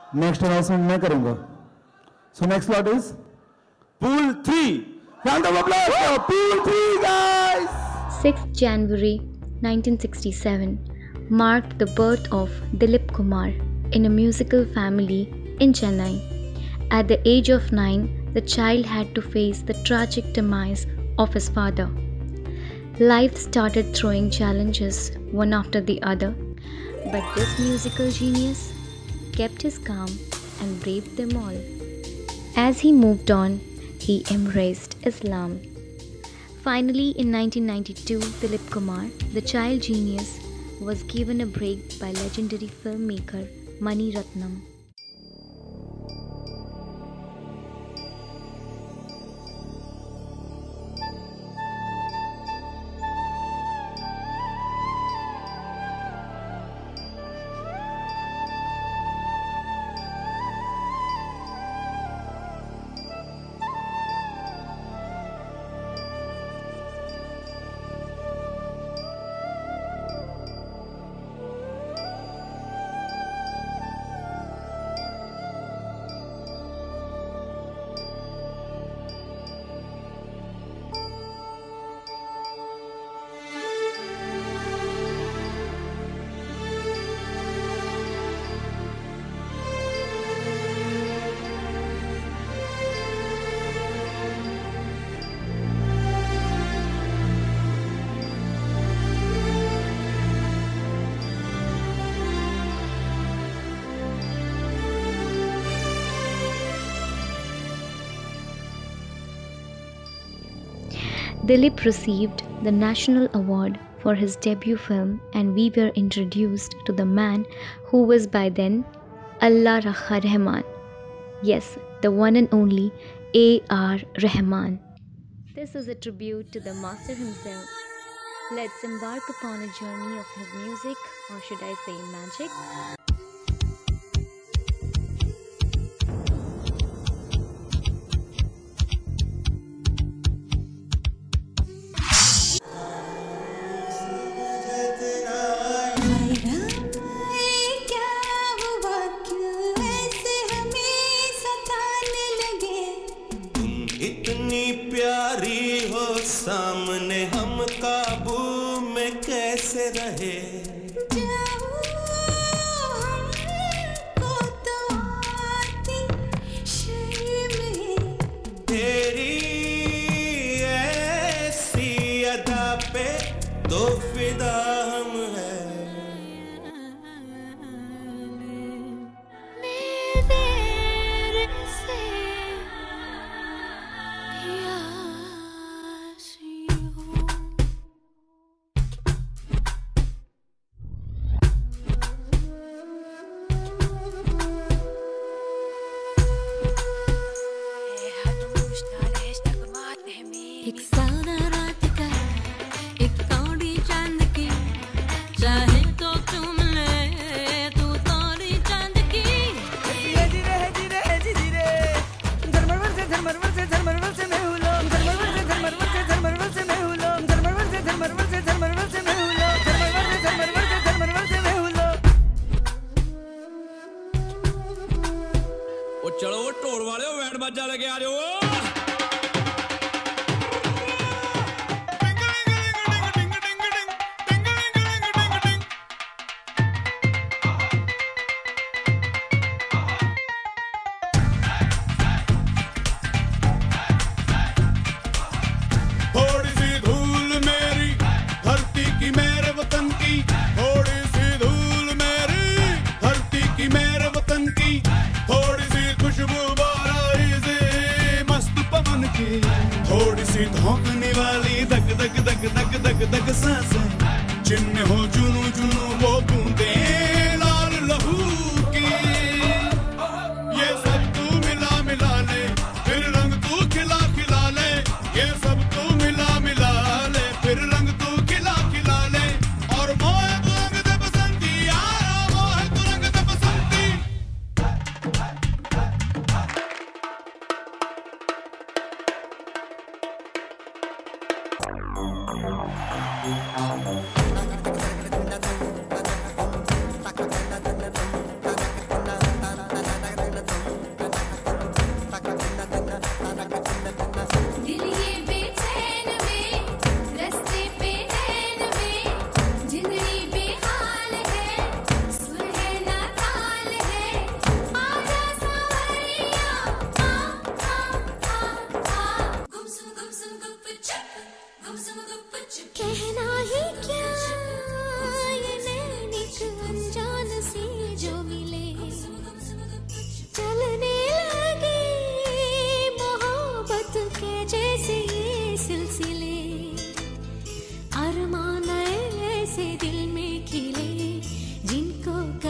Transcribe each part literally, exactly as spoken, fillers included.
Next announcement मैं करूंगा. So next slot is pool three. Round of applause pool three guys. sixth January nineteen sixty-seven marked the birth of Dilip Kumar in a musical family in Chennai. At the age of nine, the child had to face the tragic demise of his father. Life started throwing challenges one after the other, but this musical genius kept his calm and braved them all. As he moved on, he embraced Islam. Finally, in nineteen ninety-two, Dilip Kumar, the child genius, was given a break by legendary filmmaker Mani Ratnam. Dilip received the National Award for his debut film, and we were introduced to the man who was by then Allah Rakha Rahman. Yes, the one and only A R Rahman. This is a tribute to the master himself. Let's embark upon a journey of his music, or should I say magic? इतनी प्यारी हो सामने हम काबू में कैसे रहे. तेरी ऐसी अदा पे तो फिदा हम हैं. एक सारा रात का एक कौड़ी चांद की, चाहे तो तुम ले तू तोरी चांद की. जीरे है जीरे है जीरे धर्मवर से धर्मवर से धर्मवर से मैं हुलोम, धर्मवर से धर्मवर से धर्मवर से मैं हुलोम, धर्मवर से धर्मवर से धर्मवर से मैं हुलोम, धर्मवर से धर्मवर से धर्मवर से मैं हुलोम. ओ चलो वो ढोल वाले बैंड बाजा लेके आ जाओ. थोड़ी सी धूल मेरी धरती की मेरे वतन की, थोड़ी सी धूल मेरी धरती की मेरे वतन की, थोड़ी सी खुशबू बाराई से मस्त पवन की, थोड़ी सी धोखने वाली धक धक धक धक धक धक सांसें, जिनमें हो जुनू जुनू वो बूंदे लाल लहू की. ये सब तू मिला मिला ले, फिर रंग तू खिला खिला ले. ये सब तू मिला मिला ले, फिर रंग तू खिला खिला ले. और मोह तू रंग दे बसंती यारा, मोह तू रंग दे बसंती.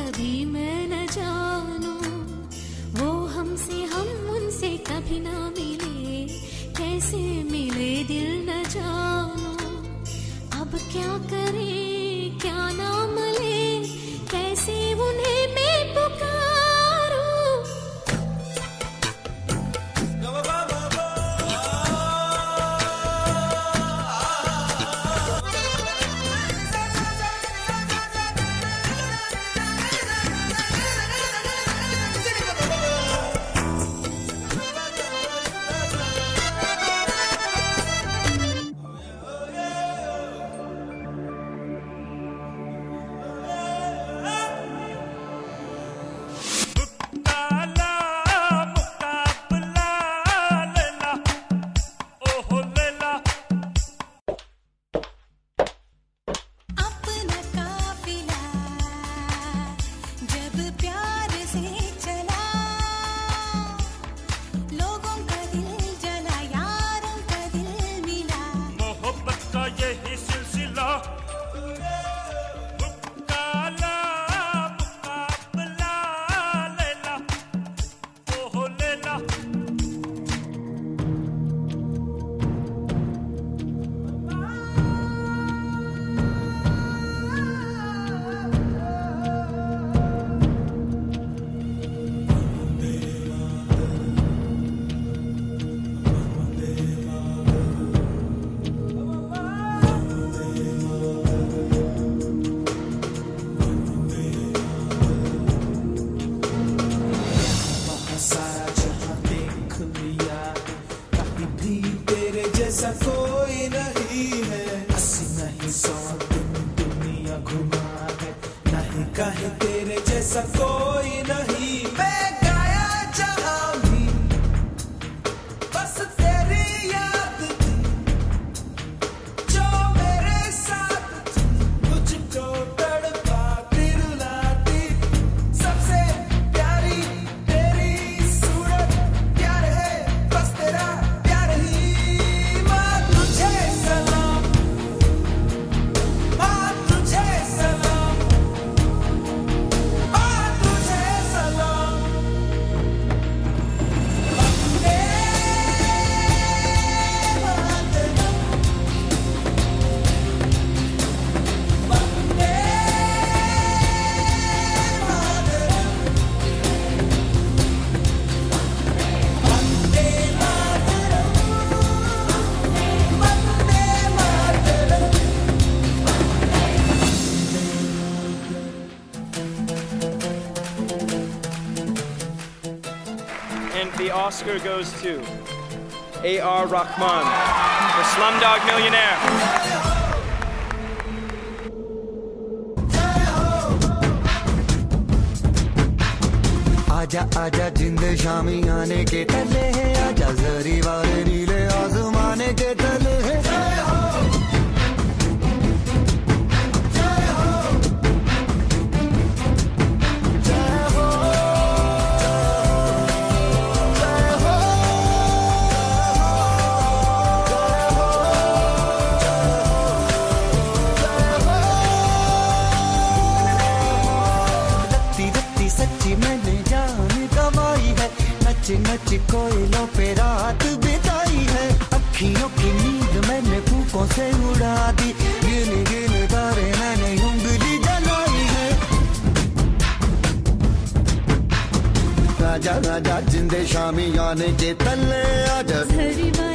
कभी मैं न जानूं, वो हमसे हम उनसे कभी ना मिले, कैसे मिले दिल न जानूं। अब क्या करे क्या नाम ले, कैसे उन्हें मैं पुकारूं। जैसा कोई नहीं है, अस्सी नहीं सौ दिन दुनिया घुमा है, नहीं कहीं तेरे जैसा कोई नहीं। मैं गाया जहां भी बस तेरी याद थी, जो मेरे साथ थी, मुझको तड़पाती रुलाती। सबसे प्यारी तेरी सूरत, प्यार है बस तेरा प्यार ही। And the Oscar goes to A R Rahman for Slumdog Millionaire. आजा आजा जिंद शामी आने के तले है, आजा जरी वाले नीले आसमाने के तले है। सच्ची मैंने जान गवाई है, नच नच कोयलों पे रात बिताई है। अखियों की नींद मैंने फूकों से उड़ा दी, गिन गिन तारे मैंने उंगली जलाई है। राजा राजा जिंदे शामी आने के तले, आजा